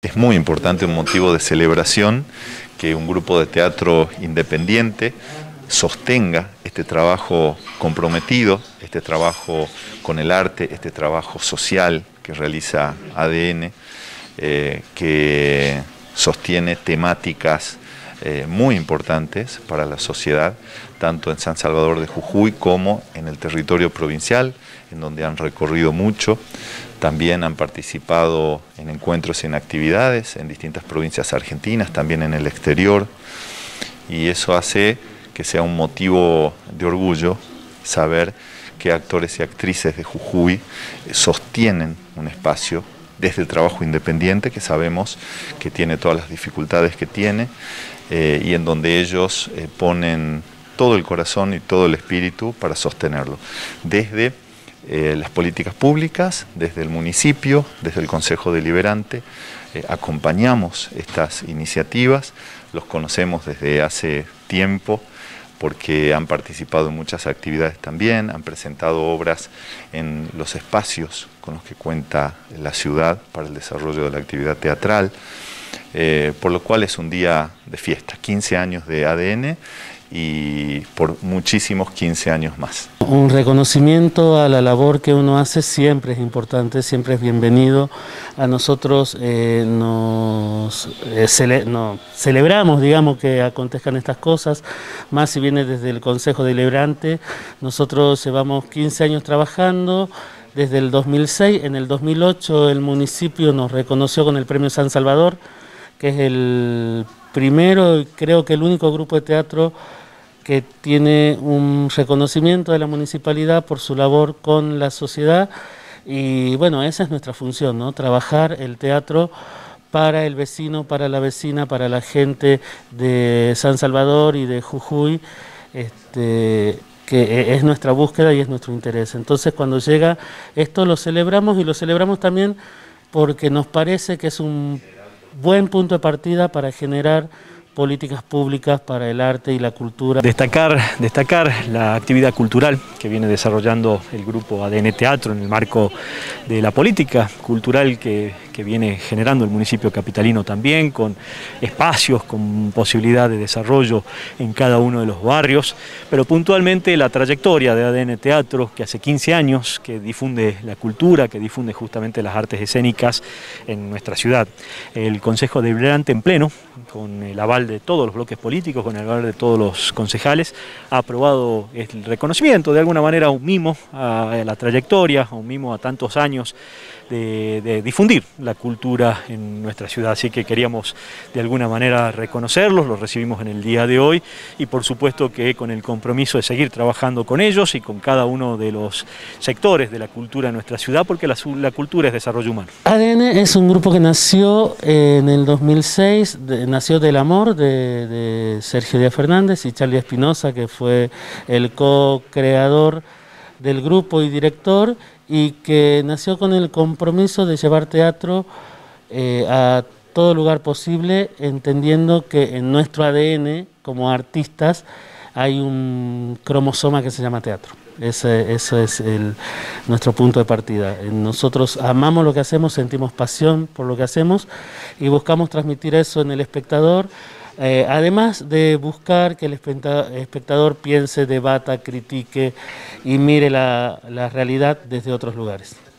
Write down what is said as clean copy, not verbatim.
Es muy importante, un motivo de celebración, que un grupo de teatro independiente sostenga este trabajo comprometido, este trabajo con el arte, este trabajo social que realiza ADN, que sostiene temáticas muy importantes para la sociedad, tanto en San Salvador de Jujuy como en el territorio provincial, en donde han recorrido mucho. También han participado en encuentros y en actividades en distintas provincias argentinas, también en el exterior, y eso hace que sea un motivo de orgullo saber que actores y actrices de Jujuy sostienen un espacio desde el trabajo independiente, que sabemos que tiene todas las dificultades que tiene, y en donde ellos ponen todo el corazón y todo el espíritu para sostenerlo, desde las políticas públicas, desde el municipio, desde el Consejo Deliberante. Acompañamos estas iniciativas, los conocemos desde hace tiempo, porque han participado en muchas actividades también, han presentado obras en los espacios con los que cuenta la ciudad para el desarrollo de la actividad teatral, por lo cual es un día de fiesta, 15 años de ADN y por muchísimos 15 años más. Un reconocimiento a la labor que uno hace siempre es importante, siempre es bienvenido. A nosotros celebramos, digamos, que acontezcan estas cosas, más si viene desde el Consejo Deliberante. Nosotros llevamos 15 años trabajando, desde el 2006, en el 2008 el municipio nos reconoció con el Premio San Salvador, que es el primero y creo que el único grupo de teatro que tiene un reconocimiento de la municipalidad por su labor con la sociedad. Y bueno, esa es nuestra función, ¿no? Trabajar el teatro para el vecino, para la vecina, para la gente de San Salvador y de Jujuy, que es nuestra búsqueda y es nuestro interés. Entonces, cuando llega esto lo celebramos, y lo celebramos también porque nos parece que es un buen punto de partida para generar políticas públicas para el arte y la cultura. Destacar la actividad cultural que viene desarrollando el grupo ADN Teatro en el marco de la política cultural que viene generando el municipio capitalino también, con espacios, con posibilidad de desarrollo en cada uno de los barrios, pero puntualmente la trayectoria de ADN Teatro, que hace 15 años que difunde la cultura, que difunde justamente las artes escénicas en nuestra ciudad. El Consejo Deliberante en pleno, con el aval de todos los bloques políticos, con el aval de todos los concejales, ha aprobado el reconocimiento, de alguna manera un mimo a la trayectoria, un mimo a tantos años de difundir la cultura en nuestra ciudad. Así que queríamos de alguna manera reconocerlos, los recibimos en el día de hoy, y por supuesto que con el compromiso de seguir trabajando con ellos y con cada uno de los sectores de la cultura en nuestra ciudad, porque la cultura es desarrollo humano. ADN es un grupo que nació en el 2006, nació del amor de Sergio Díaz Fernández y Charlie Espinosa, que fue el co-creador del grupo y director, y que nació con el compromiso de llevar teatro a todo lugar posible, entendiendo que en nuestro ADN como artistas hay un cromosoma que se llama teatro. Ese es nuestro punto de partida. Nosotros amamos lo que hacemos, sentimos pasión por lo que hacemos y buscamos transmitir eso en el espectador, además de buscar que el espectador piense, debata, critique y mire la realidad desde otros lugares.